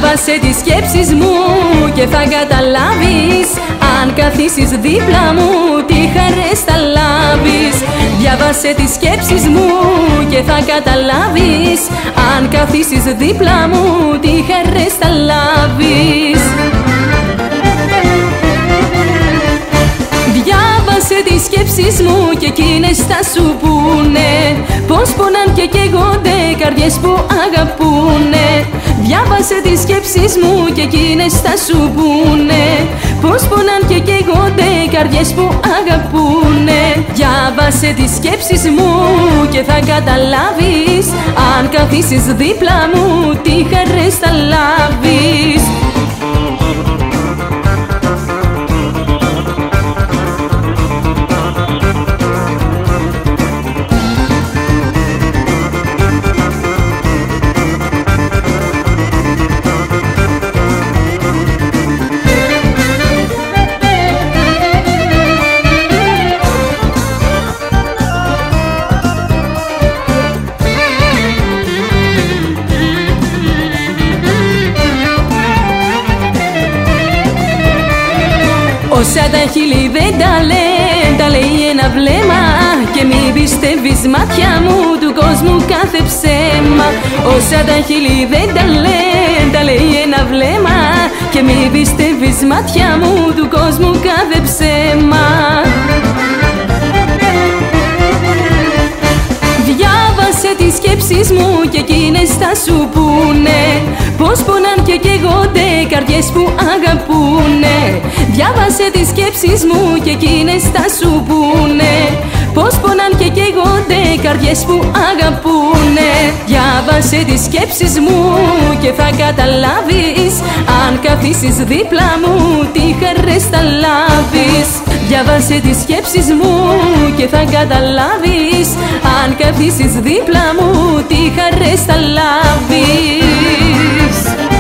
Διάβασε τις σκέψεις μου και θα καταλάβεις. Αν καθίσεις δίπλα μου τι χαρές θα λάβεις. Διάβασε τις σκέψεις μου και θα καταλάβεις. Αν καθίσεις δίπλα μου τι χαρές θα λάβεις. Διάβασε τις σκέψεις μου και εκείνες θα σου πούνε πως πονάν και καίγονται καρδιές που αγαπούνε. Διάβασε τις σκέψεις μου και εκείνες θα σου πούνε πως πονάν και καίγονται καρδιές που αγαπούνε. Διάβασε τις σκέψεις μου και θα καταλάβεις. Αν καθίσεις δίπλα μου τι χαρές θα λάβεις. Όσα τα χείλη δεν τα λέει ένα βλέμμα. Και μην πιστεύεις μάτια μου του κόσμου κάθε ψέμα. Όσα τα χείλη δεν τα λέει ένα βλέμμα. Και μην πιστεύεις μάτια μου του κόσμου κάθε ψέμα. Διάβασε τις σκέψεις μου και εκείνες θα σου πούνε πως πονάν και καίγονται καρδιές που αγαπούνε. Διάβασε τις σκέψεις μου και εκείνες θα σου πούνε πως πονάν και καίγονται καρδιές που αγαπούνε. Διάβασε τις σκέψεις μου και θα καταλάβεις. Αν καθίσεις δίπλα μου τι χαρές θα λάβεις. Διάβασε τις σκέψεις μου και θα καταλάβεις. Αν καθίσεις δίπλα μου τι χαρές θα λάβεις.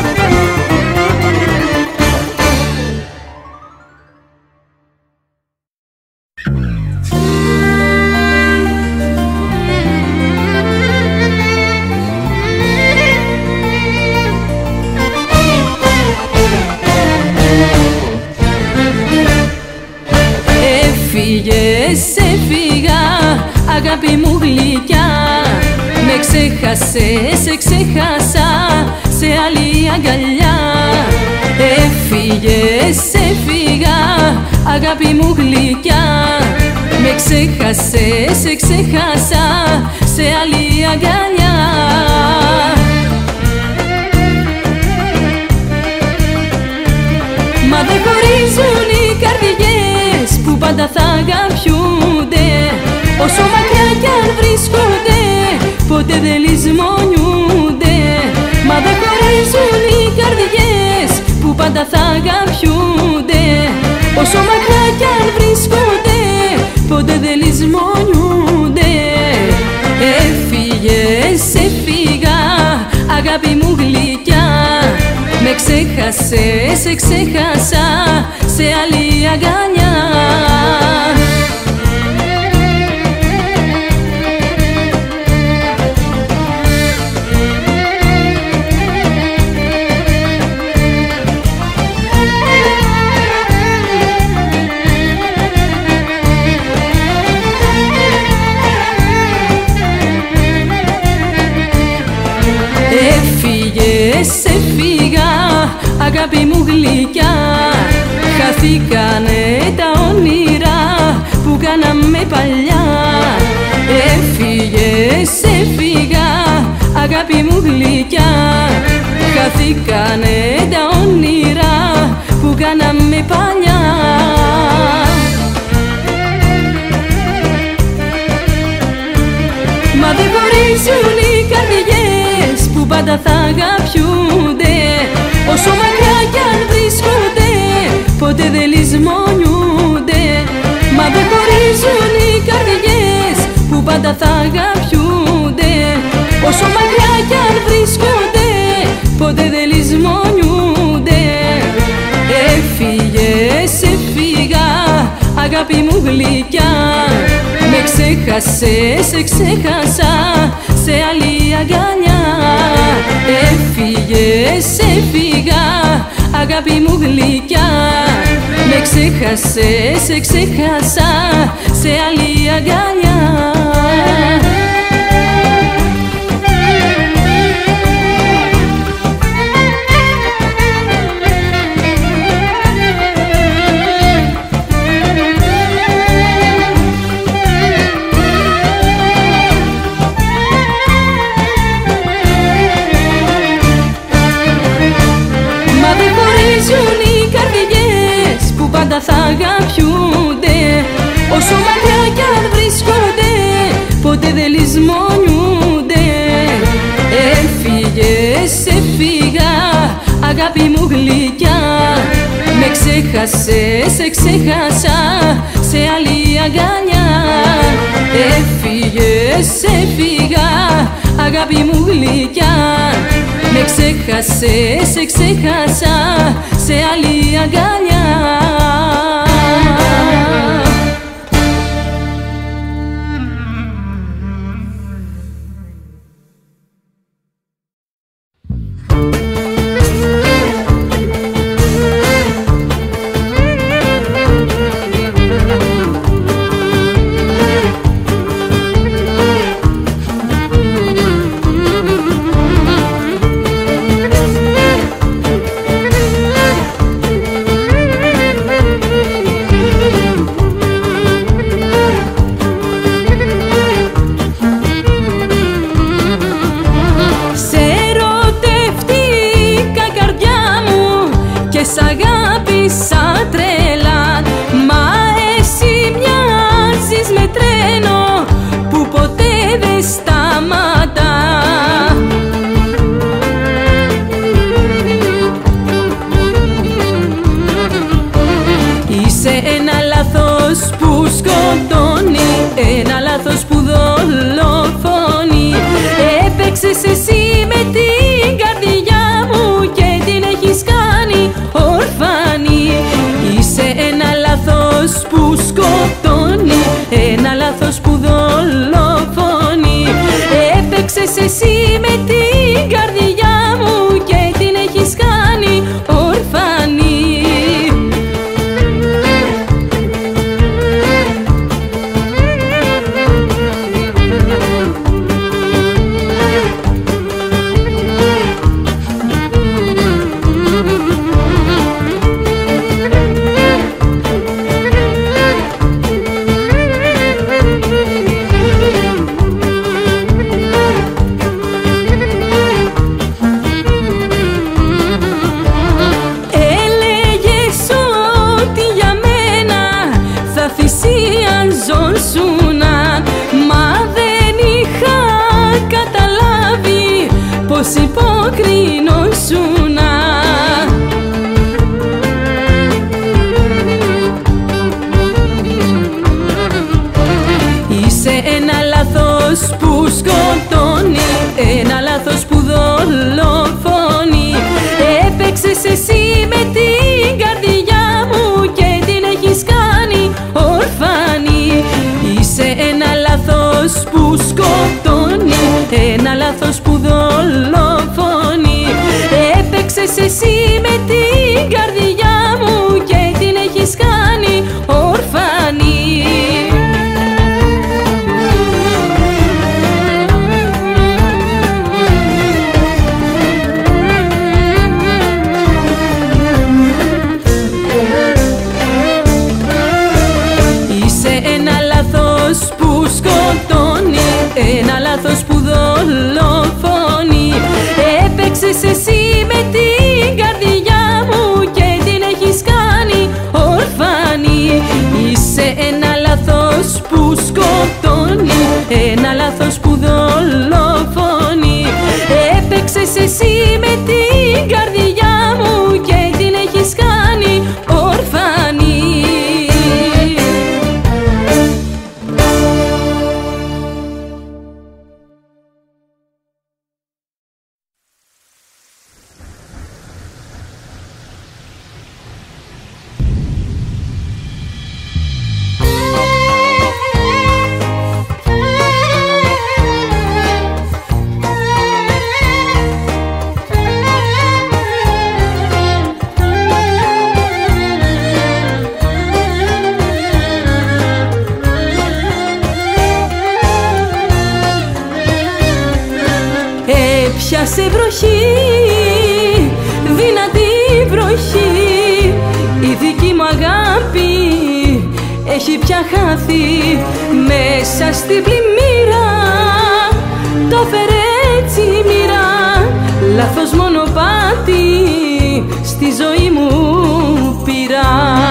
Έφυγα, αγάπη μου γλυκιά. Με ξέχασες, σε ξέχασα σε άλλη αγκαλιά. Έφυγα, αγάπη μου γλυκιά. Με ξέχασες, σε ξέχασα σε άλλη αγκαλιά. Μα δεν χωρίζουν οι καρδιές που πάντα θα αγαπιούνται. Όσο μακριά κι αν βρίσκονται ποτέ δεν λησμονιούνται. Μα δεν χωρίζουν οι καρδιές που πάντα θα αγαπιούνται. Όσο μακριά κι αν βρίσκονται ποτέ δεν λησμονιούνται. Έφυγα, αγάπη μου γλυκιά. Με ξέχασες, σε ξέχασα σε άλλη αγκαλιά. Έφυγα, αγάπη μου γλυκιά. Χαθήκανε τα όνειρα που κάναμε παλιά. Έφυγα, αγάπη μου γλυκιά. Χαθήκανε τα όνειρα που κάναμε παλιά. Μα δεν χωρίζουν οι καρδιές που πάντα θα αγαπιούνται. Όσο μακριά κι αν βρίσκονται ποτέ δεν λησμονιούνται. Μα δεν χωρίζουν οι καρδιές που πάντα θα αγαπιούνται. Όσο μακριά κι αν βρίσκονται ποτέ δεν λησμονιούνται. Έφυγα, αγάπη μου γλυκιά. Με ξέχασες, σε ξέχασα σε άλλη αγκαλιά. Έφυγα αγάπη μου γλυκιά. Με ξέχασες, σε ξέχασα σε άλλη αγκαλιά. Πάντα θα αγαπιούνται, όσο μακριά κι αν βρίσκονται, ποτέ δεν λησμονιούνται. Έφυγες, έφυγα, αγάπη μου γλυκιά. Με ξέχασες, σε ξέχασα σε άλλη αγκαλιά. Έφυγες, έφυγα, αγάπη μου γλυκιά. Με ξέχασες, σε ξέχασα σε άλλη αγκαλιά. Σ' αγάπησα τρέλα, μα εσύ μοιάζεις με τρένο που ποτέ δεν σταματά. Είσαι ένα λάθος που σκοτώνει, ένα λάθος που δολοφονεί. Έπαιξες εσύ με την καρδιά μου και την έχεις κάνει ορφανή. Είσαι ένα λάθος που σκοτώνει, ένα λάθος που δολοφονεί. Έπαιξες εσύ με την καρδιά μου και την έχεις κάνει ορφανή. Μα δεν είχα καταλάβει πως υποκρινόσουνα. Είσαι ένα λάθος που σκοτώνει, ένα λάθος που δολοφονεί. Έπαιξες εσύ με την καρδιά μου και την έχεις κάνει ορφανή. Είσαι ένα λάθος που σκοτώνει, ένα λάθος που δολοφονεί. Έπαιξες εσύ με την καρδιά μου και την έχεις κάνει ορφανή. Ένα λάθος που δολοφονεί. Έπαιξες εσύ με την καρδιά μου και την έχεις κάνει ορφανή. Είσαι ένα λάθος που σκοτώνει, ένα λάθος που δολοφονεί. Έπαιξες εσύ με την καρδιά μου και την έχεις κάνει ορφανή. πια χάθει μέσα στην πλημμύρα. Το φέρε έτσι η μοίρα, λάθος μονοπάτι στη ζωή μου πήρα.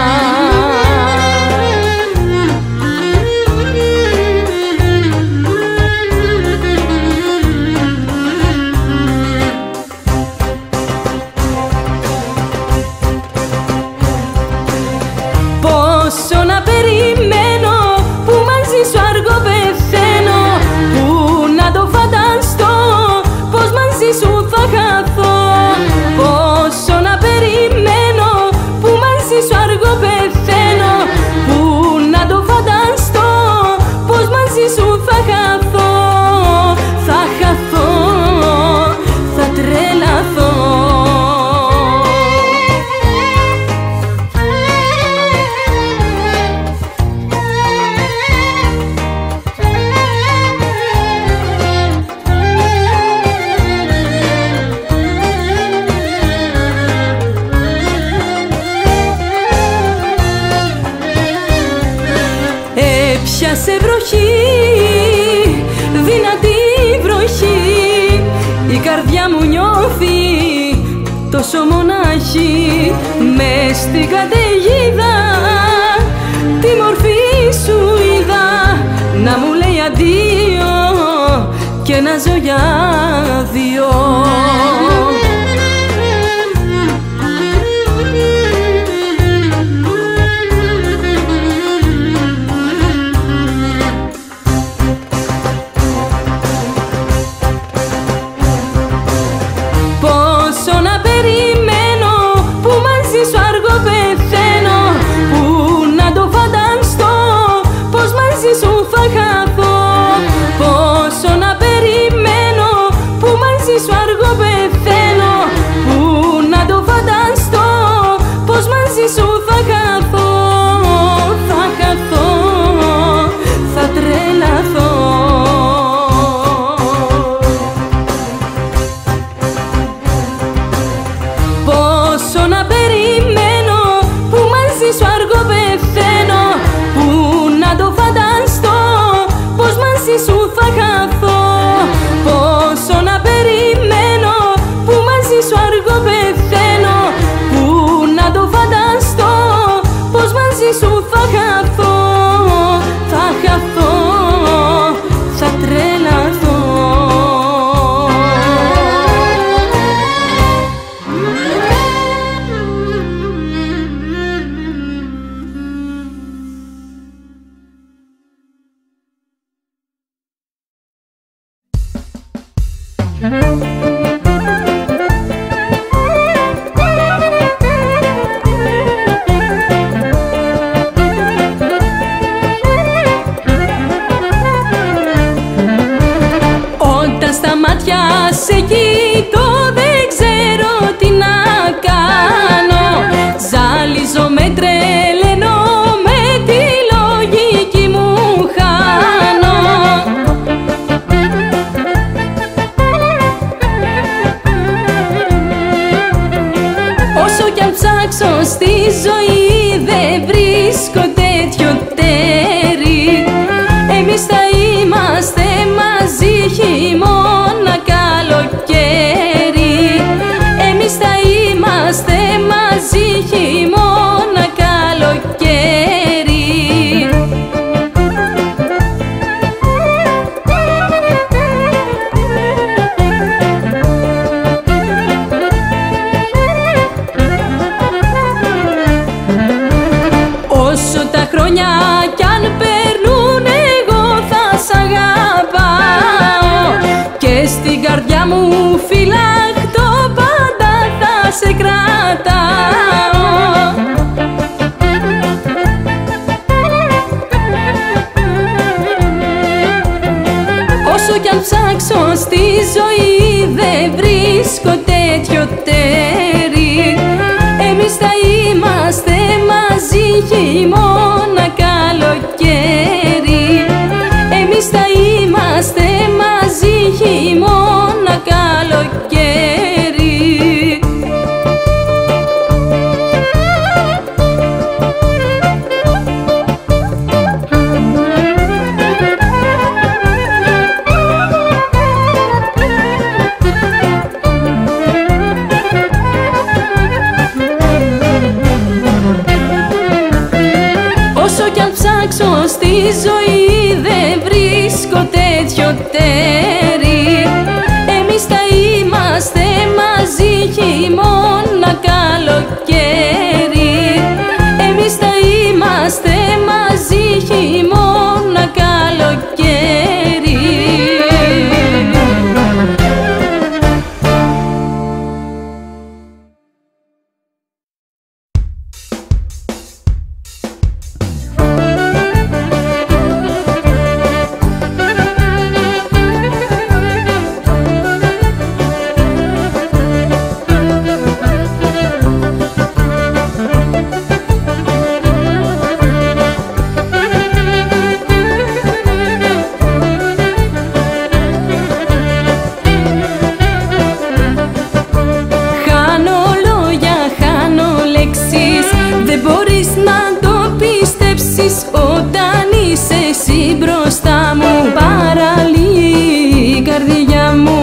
Πόσο να περιμένω που μαζί σου αργό πεθαίνω, που να το φανταστώ πως μαζί σου θα χαθώ. Πόσο να περιμένω που μαζί σου αργό πεθαίνω, που να το φανταστώ πως μαζί σου θα χαθώ. Θα χαθώ, θα τρελαθώ. Έπιασε βροχή, δυνατή βροχή, η καρδιά μου νιώθει τόσο μονάχη. Μες στην καταιγίδα τη μορφή σου είδα να μου λέει αντίο και να ζω για δύο. Πόσο να περιμένω που μαζί σου αργό πεθαίνω, που να το φανταστώ πως μαζί σου θα χαθώ. Πόσο να περιμένω που μαζί σου αργό πεθαίνω, που να το φανταστώ πως μαζί σου θα χαθώ. Θα χαθώ, θα τρελαθώ. Πόσο να περιμένω που μαζί σου αργό πεθαίνω, που να το φανταστώ πως μαζί σου θα χαθώ. Πόσο να περιμένω που μαζί σου αργό πεθαίνω, που να το φανταστώ πως μαζί σου θα χαθώ. Θα χαθώ, θα τρελαθώ. Όταν στα μάτια σε κοιτώ δεν ξέρω τι να κάνω. Ζαλίζω, με τρελαίνω, με τη λογική μου χάνω. Όσο κι αν ψάξω στη ζωή δεν βρίσκω τέτοιο τέρι. Εμείς θα είμαστε μαζί χειμώνα καλοκαίρι. Εμείς θα είμαστε μαζί χειμώνα καλοκαίρι. Όσο αλλάξω στη ζωή, δεν βρίσκω τέτοιο τέρι. Εμείς θα είμαστε μαζί χειμώνα καλοκαίρι. Εμείς θα είμαστε μαζί χειμώνα καλοκαίρι. Όταν είσαι εσύ μπροστά μου, παραλύει η καρδιά μου.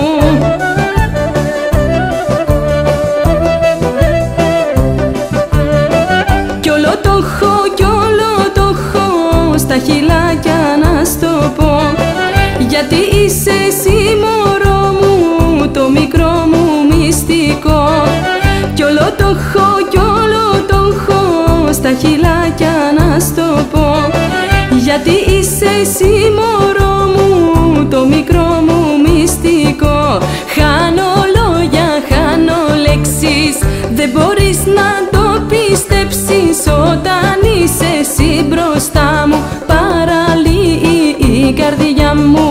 Κι όλο το έχω, κι όλο το έχω στα χειλάκια να στο πω. Γιατί είσαι εσύ μωρό μου, το μικρό μου μυστικό. Κι όλο το έχω, κι όλο το έχω στα χειλάκια να στο πω. Γιατί είσαι εσύ μωρό μου, το μικρό μου μυστικό. Χάνω λόγια, χάνω λέξεις, δεν μπορείς να το πιστέψεις. Όταν είσαι εσύ μπροστά μου, παραλύει η καρδιά μου.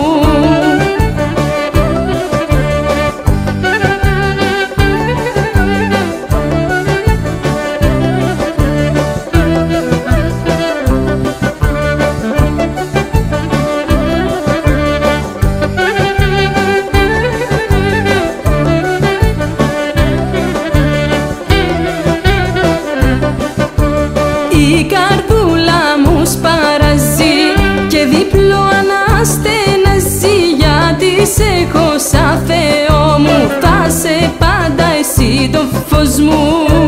Η καρδούλα μου σπαράζει και διπλό αναστενάζει. Γιατί σε έχω σαν Θεό μου, θα σε πάντα εσύ το φως μου.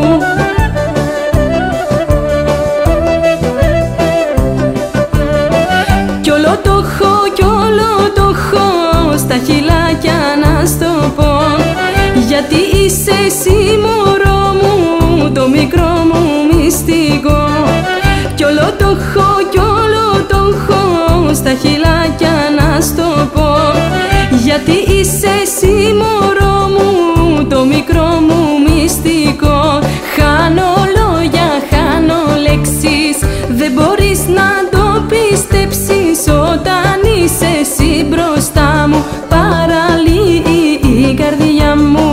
Κι όλο το έχω, κι όλο το έχω στα χειλάκια να στο πω. Γιατί είσαι εσύ μωρό μου, το μικρό μου μυστικό. Κι όλο το έχω, κι όλο το έχω στα χειλάκια να στο πω. Γιατί είσαι εσύ μωρό μου, το μικρό μου μυστικό. Χάνω λόγια, χάνω λέξεις, δεν μπορείς να το πιστέψεις. Όταν είσαι εσύ μπροστά μου, παραλύει η καρδιά μου.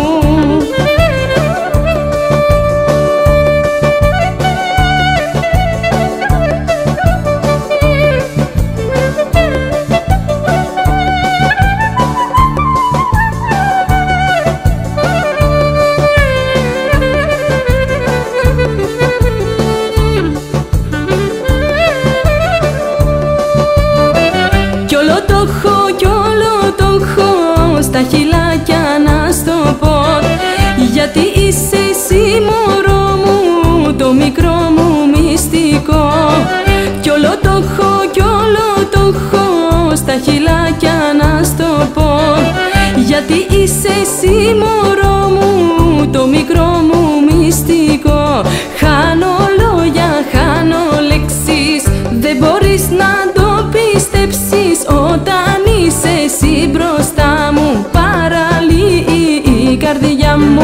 Στα χειλάκια να στο πω. Γιατί είσαι εσύ μωρό μου, το μικρό μου μυστικό. Κι όλο το έχω, κι όλο το έχω στα χειλάκια να στο πω. Γιατί είσαι εσύ μωρό μου, το μικρό μου μυστικό. Χάνω λόγια, χάνω λέξεις, δεν μπορείς να το πιστέψεις. Όταν είσαι εσύ μπροστά μου, παραλύει η καρδιά μου.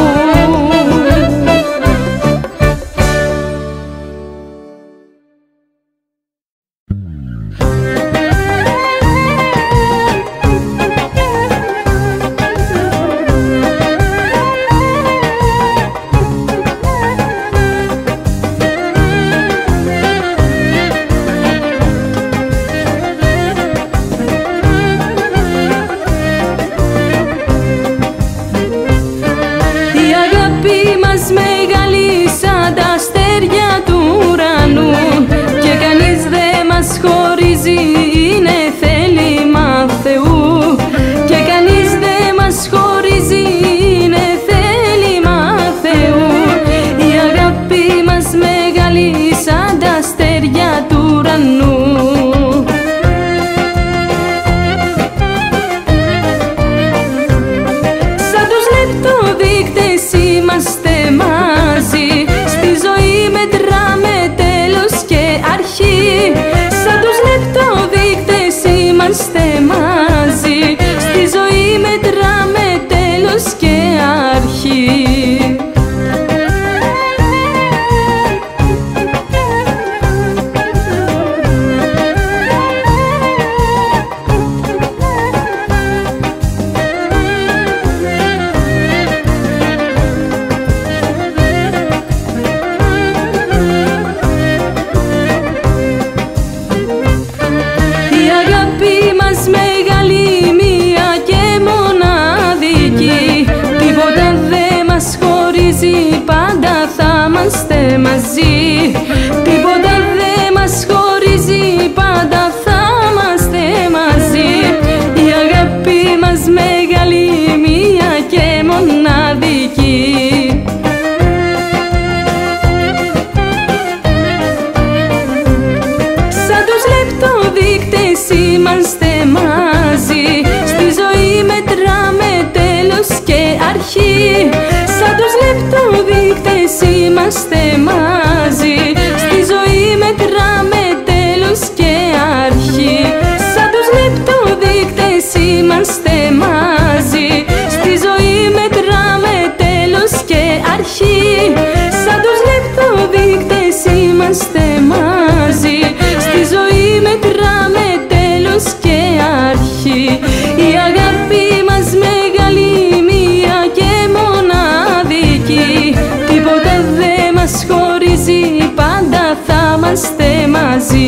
είμαστε μαζί. Στη ζωή μετράμε τέλος και αρχή. Σαν τους λεπτοδείκτες είμαστε μαζί. Στη ζωή μετράμε τέλος και αρχή. Σαν τους λεπτοδείκτες είμαστε μαζί. Στη ζωή μετράμε τέλος και αρχή. Η αγάπη μας μεγάλη, μία και μοναδική. Τίποτα δεν μας χωρίζει, πάντα θα είμαστε μαζί.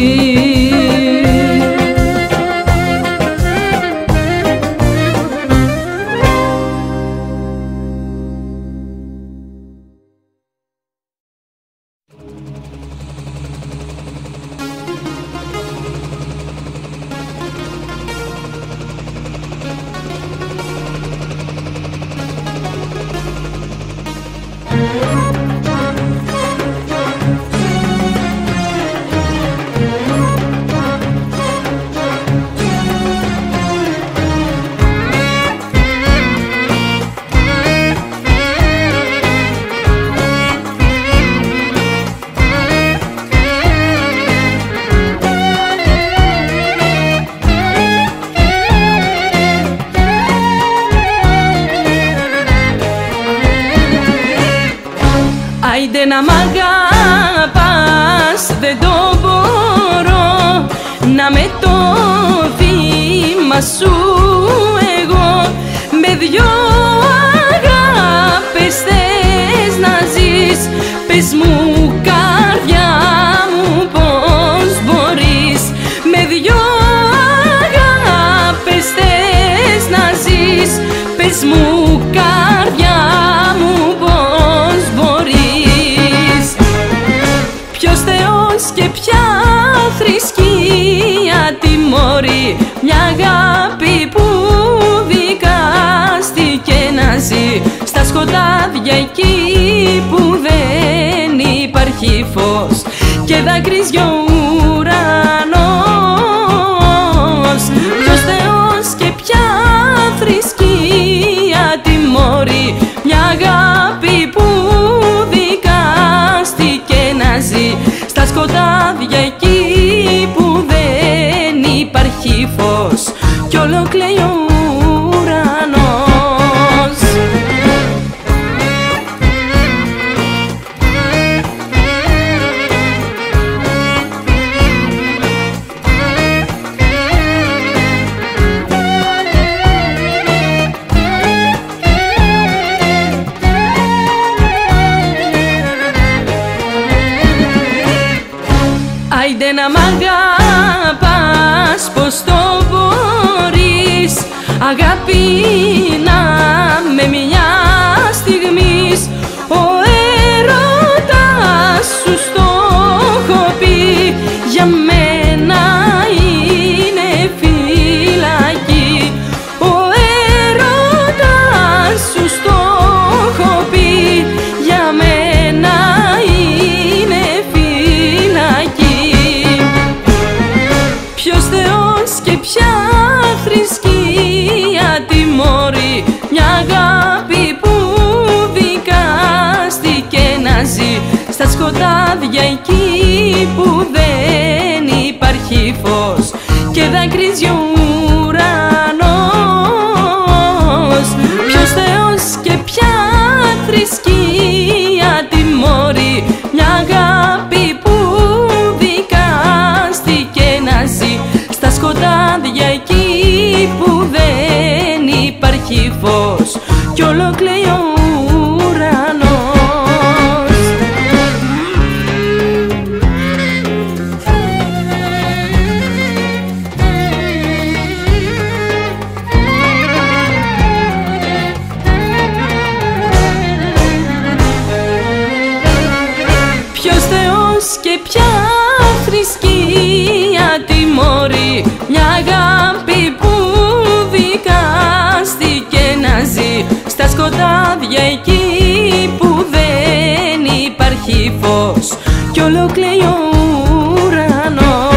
Άιντε να μ' αγαπάς, δεν το μπορώ, να με το βήμα σου εγώ. Με δυο αγάπες θες να ζεις, πες μου καρδιά μου πώς μπορείς. Με δυο αγάπες θες να ζεις, πες μου καρδιά μου πώς μπορείς. Ποιος Θεός και ποια θρησκεία τιμωρεί μια αγάπη που δικάστηκε να ζει στα σκοτάδια εκεί που δεν υπάρχει φως και δάκρυζε ο ουρανός. Ποιος Θεός και ποια θρησκεία τιμωρεί μια αγάπη που δικάστηκε να ζει στα σκοτάδια εκεί που δεν υπάρχει φως κι όλο κλαίει ο ουρανός. Άιντε να μ' αγαπάς, πως το μπορείς, αγάπη να με μια στιγμής. Ο έρωτας σου στο έχω πει, για μένα είναι φυλακή. Ο έρωτας σου στο έχω πει, για μένα είναι φυλακή. Ποιος Θεός και ποια θρησκεία τιμωρεί μια αγάπη που δικάστηκε να ζει στα σκοτάδια εκεί που δεν υπάρχει φως και δάκρυζε ο ουρανός. Ποιος Θεός και ποια θρησκεία τιμωρεί μια αγάπη που δικάστηκε να ζει στα σκοτάδια εκεί που δεν υπάρχει φως κι όλο κλαίει ο ουρανός. Ποιος Θεός και ποια θρησκεία τιμωρεί μια αγάπη που δικάστηκε να ζει στα σκοτάδια εκεί που δεν υπάρχει φως κι όλο κλαίει ο ουρανός.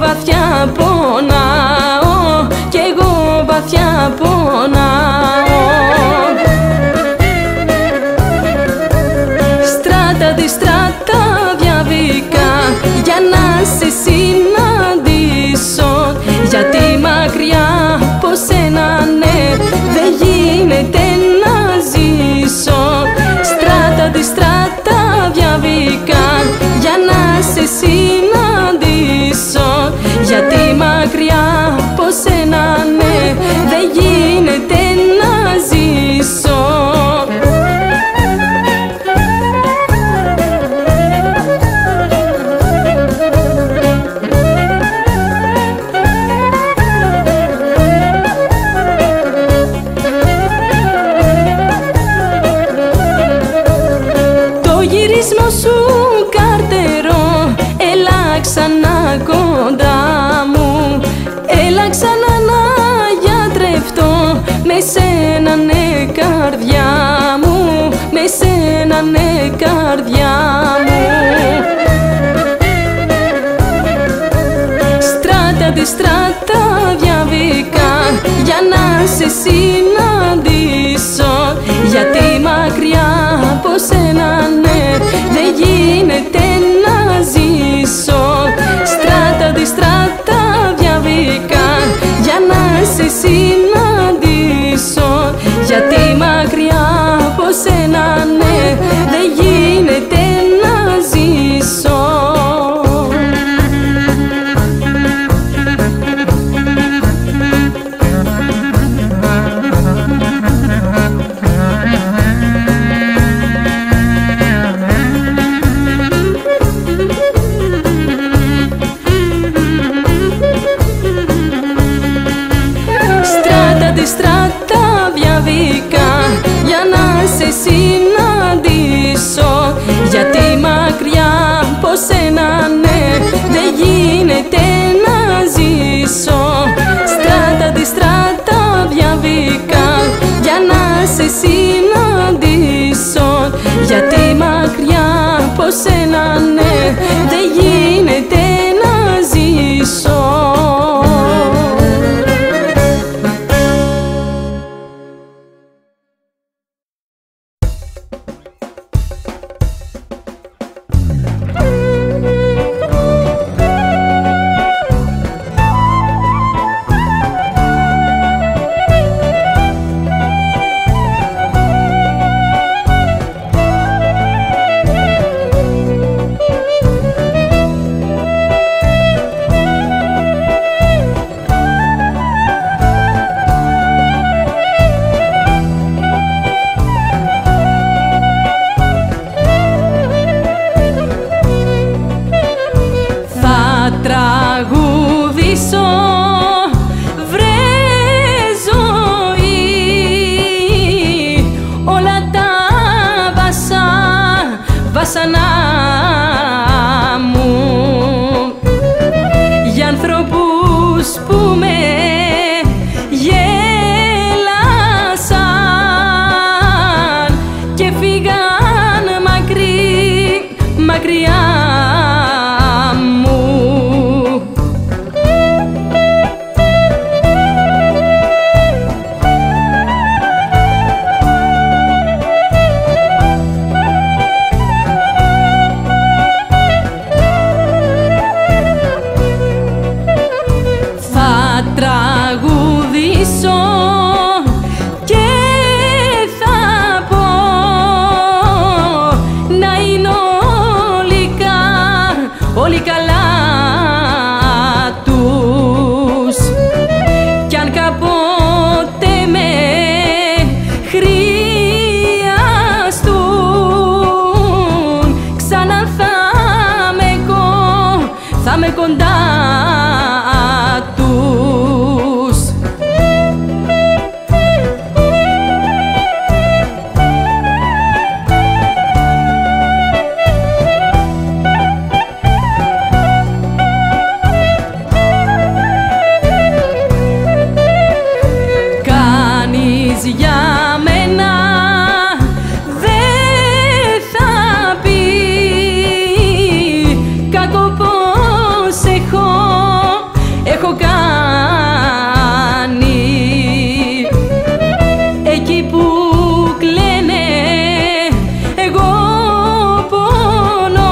βαθιά πονάω, κι εγώ βαθιά πονάω. Στράτα τη στράτα διαβήκα για να σε συναντήσω, γιατί μακριά από σένα ναι δεν γίνεται να ζήσω. Στράτα τη στράτα διαβήκα για να σε συναντήσω, γιατί μακριά από σένα ναι δεν γίνεται να ζήσω. Σου καρτερό, έλα ξανά κοντά μου, έλα ξανά να γιατρευτώ, με σένα ναι καρδιά μου, με σένα ναι καρδιά μου. Στράτα τη στράτα διαβήκα για να σε συναντήσω, γιατί μακριά από σένα ναι δεν γίνεται να ζήσω. Στράτα τη στράτα διαβήκα για να σε συναντήσω, γιατί μακριά από σένα ναι δεν γίνεται να ζήσω. Στράτα διαβήκα για να σε συναντήσω, γιατί μακριά από σένα ναι δεν γίνεται να ζήσω. Στράτα τη στράτα διαβήκα για να σε συναντήσω, γιατί μακριά από σένα ναι δεν γίνεται να ζήσω. έχω κάνει. Εκεί που κλαίνε εγώ πονώ,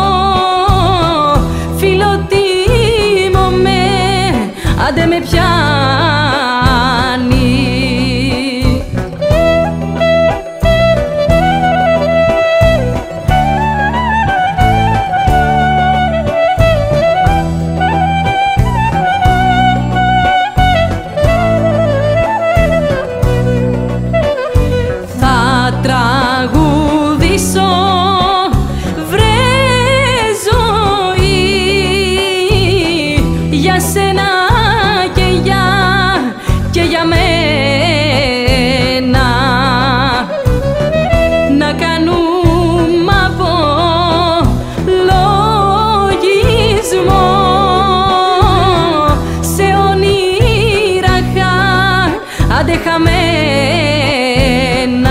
φιλοτίμομαι, άντε με πιάνει. Τραγουδήσω, βρε ζωή, για σένα και για μένα. Να κάνουμε απολογισμό σε όνειρα άντε χαμένα.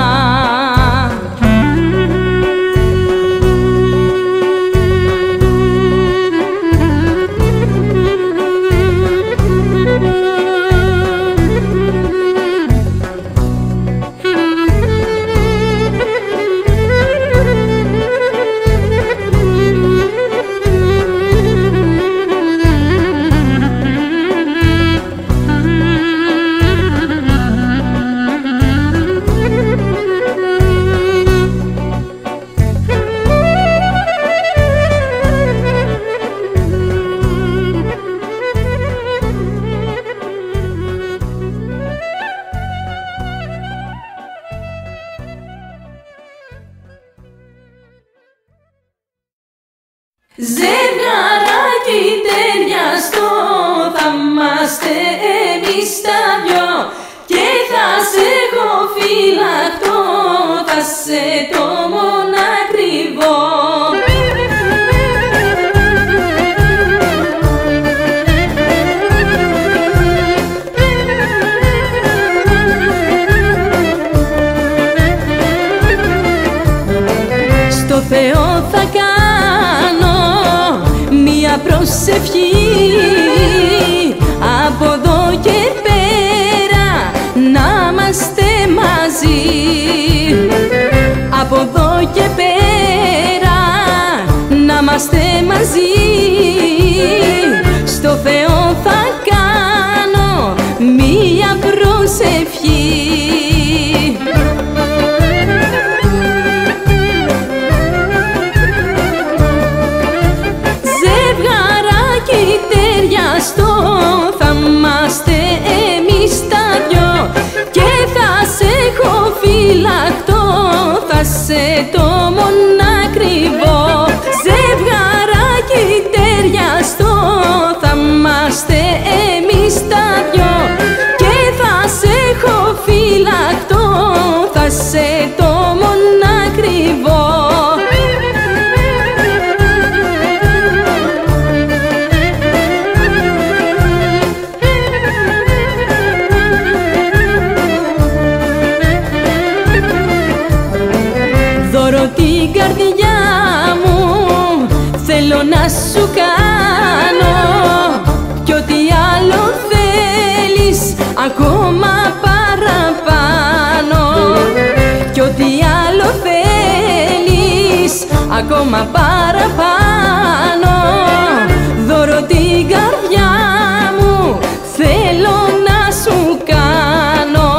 Ζευγαράκι ταιριαστό θα είμαστε εμείς τα δυο, και θα σε έχω φυλακτό, θα σε το μονακριβό. Στο Θεό θα κάνω μία προσευχή, από εδώ και πέρα να είμαστε μαζί. Από εδώ και πέρα να είμαστε μαζί. Στο Θεό θα κάνω μία προσευχή. Ταιριαστό θα είμαστε εμείς τα δυο, και θα σε έχω φυλακτό, θα σε το μονακριβό. Ζευγαράκι ταιριαστό θα είμαστε εμείς τα δυο, και θα σε έχω φυλακτό, θα σε το μονακριβό. Την καρδιά μου θέλω να σου κάνω, κι ό,τι άλλο θέλεις ακόμα παραπάνω. Κι ό,τι άλλο θέλεις ακόμα παραπάνω. Δώρο την καρδιά μου θέλω να σου κάνω.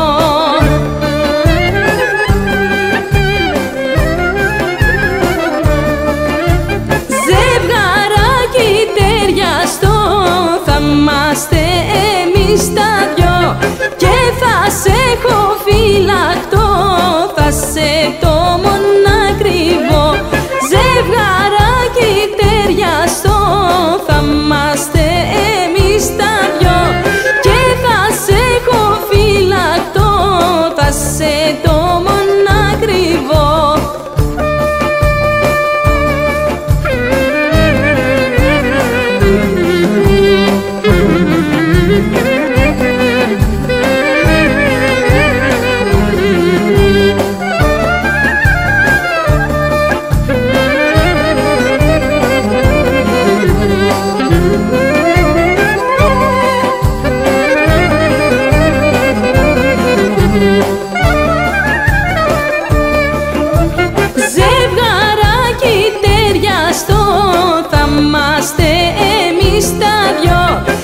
Είμαστε εμείς τα δυο, και θα σε έχω φυλακτό, θα σε το μονακριβό. Ζευγαράκι ταιριαστό θα είμαστε εμείς τα δυο, και θα σε έχω φυλακτό, θα σε το μονακριβό.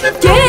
και